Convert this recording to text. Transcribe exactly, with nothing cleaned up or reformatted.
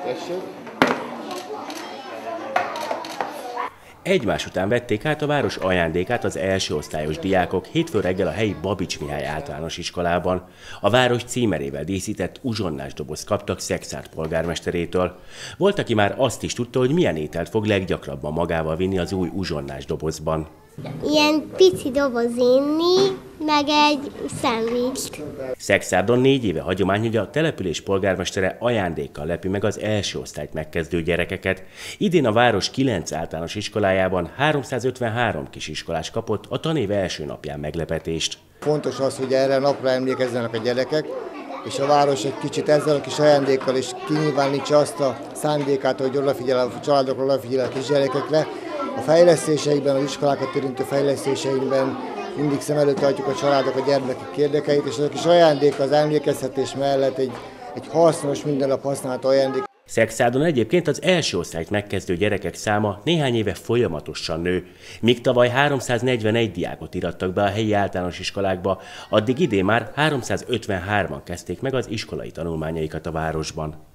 Egymás után vették át a város ajándékát az első osztályos diákok hétfő reggel a helyi Babits Mihály általános iskolában. A város címerével díszített uzsonnás dobozt kaptak Szekszárd polgármesterétől. Volt, aki már azt is tudta, hogy milyen ételt fog leggyakrabban magával vinni az új uzsonnás dobozban. Ilyen pici doboz inni, meg egy szendvicst. Szekszárdon négy éve hagyomány, hogy a település polgármestere ajándékkal lepi meg az első osztályt megkezdő gyerekeket. Idén a város kilenc általános iskolájában háromszázötvenhárom kisiskolás kapott a tanév első napján meglepetést. Fontos az, hogy erre a napra emlékezzenek a gyerekek, és a város egy kicsit ezzel a kis ajándékkal is kinyilvánítsa azt a szándékát, hogy odafigyel a családokra, odafigyel a kisgyerekekre. A fejlesztéseikben, az iskolákat érintő fejlesztéseinkben mindig szem előtt tartjuk a családok, a gyermekek érdekeit, és az a kis ajándék az emlékezhetés mellett egy, egy hasznos, minden nap használt ajándék. Szekszárdon egyébként az első osztályt megkezdő gyerekek száma néhány éve folyamatosan nő. Míg tavaly háromszáznegyvenegy diákot irattak be a helyi általános iskolákba, addig idén már háromszázötvenhárman kezdték meg az iskolai tanulmányaikat a városban.